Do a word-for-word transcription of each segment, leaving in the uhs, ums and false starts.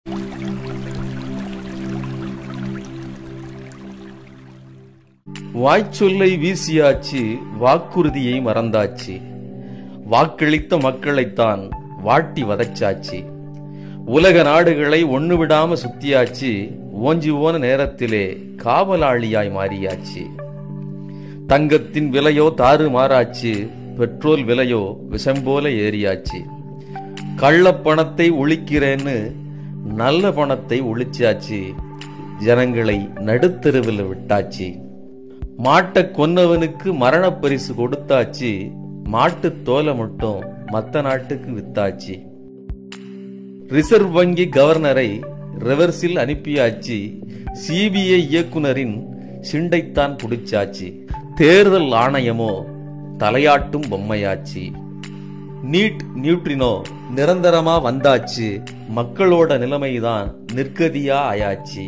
வாய்ச்சொல்லை வீசியாச்சு, வாக்குறுதியை மறந்தாச்சு. வாக்களித்த மக்களைத்தான் வாட்டி வதச்சாச்சு. உலக நாடுகளை ஒண்ணு விடாம சுத்தியாச்சு. ஓஞ்சி போன நேரத்திலே காவலாளியாய் மாறியாச்சு. தங்கத்தின் விலையோ தாறு மாறாச்சு. பெட்ரோல் விலையோ விஷம் போல ஏறியாச்சு. கள்ள பணத்தை ஒழிக்கிறேன்னு நல்ல பணத்தை ஒழிச்சாச்சு. ஜனங்களை நடுத்தெருவில் விட்டாச்சு. மாட்டை கொன்னவனுக்கு மரண பரிசு கொடுத்தாச்சு. மாட்டு தோலை மட்டும் மத்த நாட்டுக்கு வித்தாச்சு. ரிசர்வ் வங்கி கவர்னரை ரிவர்ஸில் அனுப்பியாச்சு. சிபிஐ இயக்குனரின் சிண்டைத்தான் புடிச்சாச்சு. தேர்தல் ஆணையமோ தலையாட்டும் பொம்மையாச்சு. நீட் நியூட்ரினோ நிரந்தரமா வந்தாச்சு. மக்களோட நிலைமைதான் நிற்கதியா ஆயாச்சு.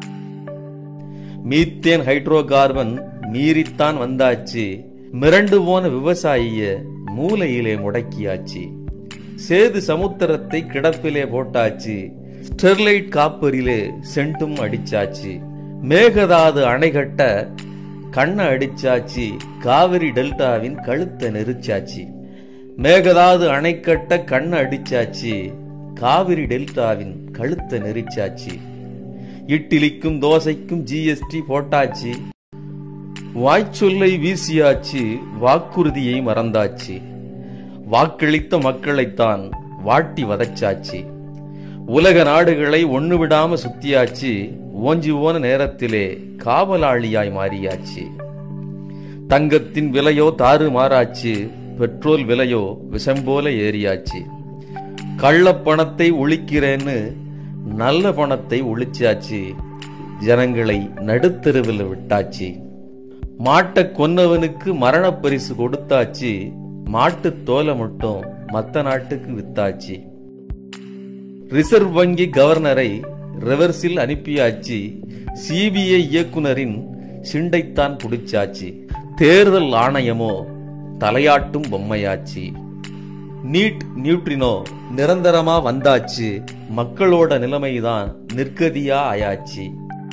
மீத்தேன் ஹைட்ரோ கார்பன் மீறித்தான் வந்தாச்சு. மிரண்டு போன விவசாயிய மூலையிலே முடக்கியாச்சு. சேது சமுத்திரத்தை கிடப்பிலே போட்டாச்சு. ஸ்டெர்லைட் காப்பரிலே சென்டும் அடிச்சாச்சு. மேகதாது அணைகட்ட கண்ண அடிச்சாச்சு. காவிரி டெல்டாவின் கழுத்தை நெரிச்சாச்சு. மேகதாது அணைக்கட்ட கண்ண அடிச்சாச்சு. காவிரி டெல்டாவின் கழுத்தை நெரிச்சாச்சு. இட்லிக்கும் தோசைக்கும் ஜிஎஸ்டி போட்டாச்சு. வாய்ச்சொல்லை வீசியாச்சு, வாக்குறுதியை மறந்தாச்சு. வாக்களித்த மக்களைத்தான் வாட்டி வதச்சாச்சு. உலக நாடுகளை ஒண்ணு விடாம சுத்தியாச்சு. ஓஞ்சி போன நேரத்திலே காவலாளியாய் மாறியாச்சு. தங்கத்தின் விலையோ தாறு மாறாச்சு. பெட்ரோல் விலையோ விஷம் போல ஏறியாச்சு. கள்ள பணத்தை ஒழிக்கிறேன்னு நல்ல பணத்தை ஒழிச்சாச்சு. ஜனங்களை நடுத்தெருவில் விட்டாச்சு. மாட்டை கொன்னவனுக்கு மரண பரிசு கொடுத்தாச்சு. மாட்டு தோலை மட்டும் மத்த நாட்டுக்கு வித்தாச்சு. ரிசர்வ் வங்கி கவர்னரை ரிவர்ஸில் அனுப்பியாச்சு. சிபிஐ இயக்குனரின் சிண்டைத்தான் புடிச்சாச்சு. தேர்தல் ஆணையமோ தலையாட்டும் பொம்மையாச்சு. நீட் நியூட்ரினோ நிரந்தரமா வந்தாச்சு. மக்களோட நிலைமைதான் நிற்கதியா ஆயாச்சு.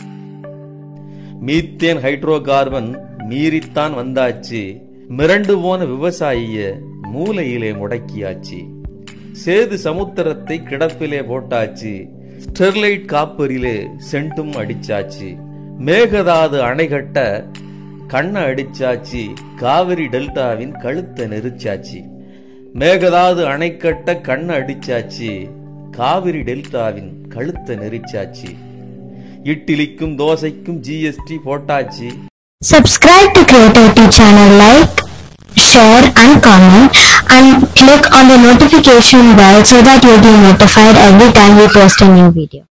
மீத்தேன் ஹைட்ரோ கார்பன் மீறித்தான் வந்தாச்சு. மிரண்டு போன விவசாயிய மூலையிலே முடக்கியாச்சு. சேது சமுத்திரத்தை கிடப்பிலே போட்டாச்சு. ஸ்டெர்லைட் காப்பரிலே சென்டும் அடிச்சாச்சு. மேகதாது அணைகட்ட கண்ண அடிச்சாச்சு. காவிரி டெல்டாவின் கழுத்தை நெரிச்சாச்சு. மேகதாது அணைக்கட்ட கண்ண அடிச்சாச்சு. காவிரி டெல்டாவின் கழுத்தை நெரிச்சாச்சு. இட்லிக்கும் தோசைக்கும் ஜிஎஸ்டி போட்டாச்சு. Subscribe to Creativity channel, like, share and comment, and click on the notification bell so that you'll be notified every time we post a new video.